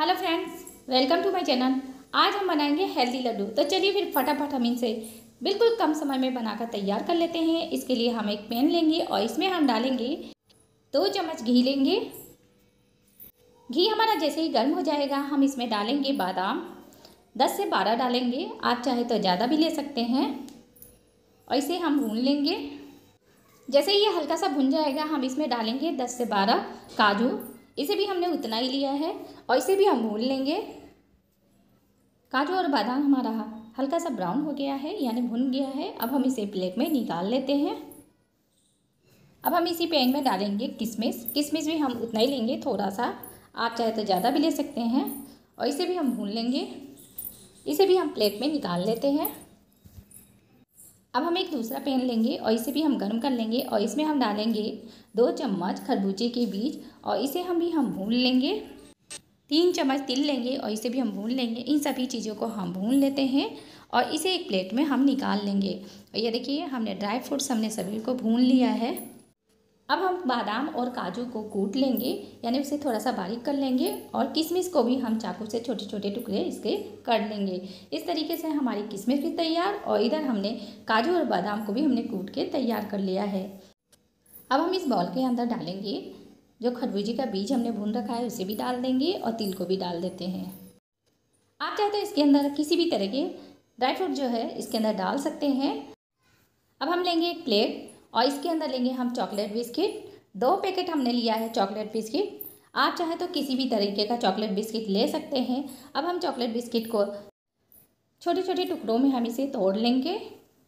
Hello friends, welcome to my channel. आज हम बनाएंगे हेल्दी लड्डू। तो चलिए फिर फटाफट हम इनसे बिल्कुल कम समय में बनाकर तैयार कर लेते हैं। इसके लिए हम एक पैन लेंगे और इसमें हम डालेंगे 2 चम्मच घी लेंगे। घी हमारा जैसे ही गर्म हो जाएगा हम इसमें डालेंगे बादाम। 10 से 12 डालेंगे, आप चाहे तो ज़्यादा भी ले सकते हैं। और इसे हम भून लेंगे। जैसे ही ये हल्का सा भुन जाएगा हम इसमें डालेंगे 10 से 12 काजू। इसे भी हमने उतना ही लिया है और इसे भी हम भून लेंगे। काजू और बादाम हमारा हल्का सा ब्राउन हो गया है, यानी भुन गया है। अब हम इसे प्लेट में निकाल लेते हैं। अब हम इसी पैन में डालेंगे किशमिश। किशमिश भी हम उतना ही लेंगे, थोड़ा सा, आप चाहे तो ज़्यादा भी ले सकते हैं। और इसे भी हम भून लेंगे। इसे भी हम प्लेट में निकाल लेते हैं। अब हम एक दूसरा पैन लेंगे और इसे भी हम गर्म कर लेंगे और इसमें हम डालेंगे 2 चम्मच खरबूजे के बीज और इसे हम भून लेंगे। 3 चम्मच तिल लेंगे और इसे भी हम भून लेंगे। इन सभी चीज़ों को हम भून लेते हैं और इसे एक प्लेट में हम निकाल लेंगे। और ये देखिए, हमने ड्राई फ्रूट्स हमने सभी को भून लिया है। अब हम बादाम और काजू को कूट लेंगे, यानी उसे थोड़ा सा बारीक कर लेंगे। और किशमिश को भी हम चाकू से छोटे छोटे टुकड़े इसके कर लेंगे। इस तरीके से हमारी किशमिश भी तैयार और इधर हमने काजू और बादाम को भी हमने कूट के तैयार कर लिया है। अब हम इस बॉल के अंदर डालेंगे जो खरबूजे का बीज हमने भून रखा है, उसे भी डाल देंगे और तिल को भी डाल देते हैं। आप चाहते हैं इसके अंदर किसी भी तरह के ड्राई फ्रूट जो है इसके अंदर डाल सकते हैं। अब हम लेंगे एक प्लेट और इसके अंदर लेंगे हम चॉकलेट बिस्किट। 2 पैकेट हमने लिया है चॉकलेट बिस्किट। आप चाहे तो किसी भी तरीके का चॉकलेट बिस्किट ले सकते हैं। अब हम चॉकलेट बिस्किट को छोटे छोटे टुकड़ों में हम इसे तोड़ लेंगे।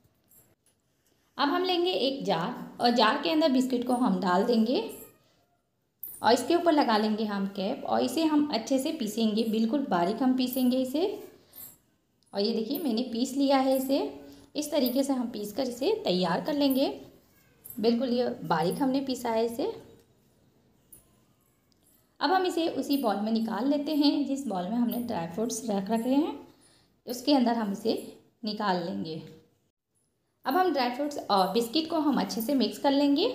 अब हम लेंगे एक जार और जार के अंदर बिस्किट को हम डाल देंगे और इसके ऊपर लगा लेंगे हम कैप और इसे हम अच्छे से पीसेंगे। बिल्कुल बारीक हम पीसेंगे इसे। और ये देखिए, मैंने पीस लिया है इसे। इस तरीके से हम पीस कर इसे तैयार कर लेंगे। बिल्कुल ये बारीक हमने पीसा है इसे। अब हम इसे उसी बॉल में निकाल लेते हैं जिस बॉल में हमने ड्राई फ्रूट्स रख रखे हैं, उसके अंदर हम इसे निकाल लेंगे। अब हम ड्राई फ्रूट्स और बिस्किट को हम अच्छे से मिक्स कर लेंगे।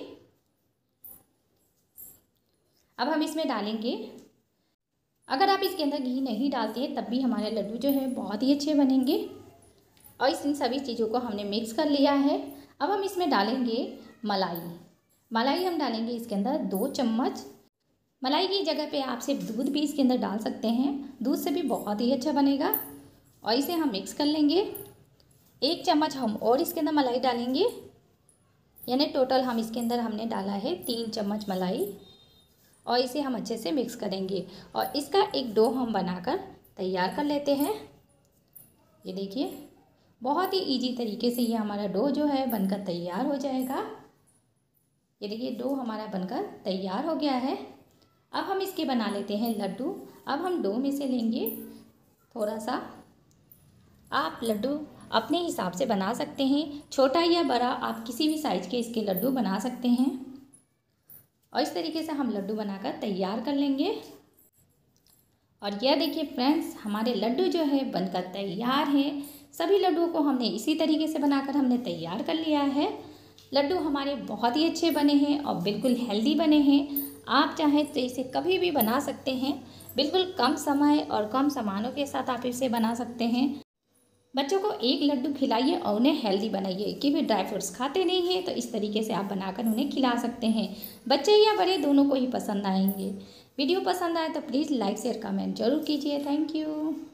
अब हम इसमें डालेंगे, अगर आप इसके अंदर घी नहीं डालते हैं तब भी हमारे लड्डू जो है बहुत ही अच्छे बनेंगे। और इन सभी चीज़ों को हमने मिक्स कर लिया है। अब हम इसमें डालेंगे मलाई हम डालेंगे इसके अंदर 2 चम्मच। मलाई की जगह पे आप सिर्फ दूध भी इसके अंदर डाल सकते हैं, दूध से भी बहुत ही अच्छा बनेगा। और इसे हम मिक्स कर लेंगे। 1 चम्मच हम और इसके अंदर मलाई डालेंगे, यानी टोटल हम इसके अंदर हमने डाला है 3 चम्मच मलाई। और इसे हम अच्छे से मिक्स करेंगे और इसका एक डो हम बनाकर तैयार कर लेते हैं। ये देखिए, बहुत ही इजी तरीके से ये हमारा डो जो है बनकर तैयार हो जाएगा। ये देखिए, डो हमारा बनकर तैयार हो गया है। अब हम इसके बना लेते हैं लड्डू। अब हम डो में से लेंगे थोड़ा सा। आप लड्डू अपने हिसाब से बना सकते हैं, छोटा या बड़ा, आप किसी भी साइज़ के इसके लड्डू बना सकते हैं। और इस तरीके से हम लड्डू बनाकर तैयार कर लेंगे। और यह देखिए फ्रेंड्स, हमारे लड्डू जो है बनकर तैयार हैं। सभी लड्डुओं को हमने इसी तरीके से बनाकर हमने तैयार कर लिया है। लड्डू हमारे बहुत ही अच्छे बने हैं और बिल्कुल हेल्दी बने हैं। आप चाहें तो इसे कभी भी बना सकते हैं। बिल्कुल कम समय और कम सामानों के साथ आप इसे बना सकते हैं। बच्चों को एक लड्डू खिलाइए और उन्हें हेल्दी बनाइए, क्योंकि ड्राई फ्रूट्स खाते नहीं हैं। तो इस तरीके से आप बनाकर उन्हें खिला सकते हैं। बच्चे या बड़े दोनों को ही पसंद आएंगे। वीडियो पसंद आए तो प्लीज़ लाइक शेयर कमेंट जरूर कीजिए। Thank you.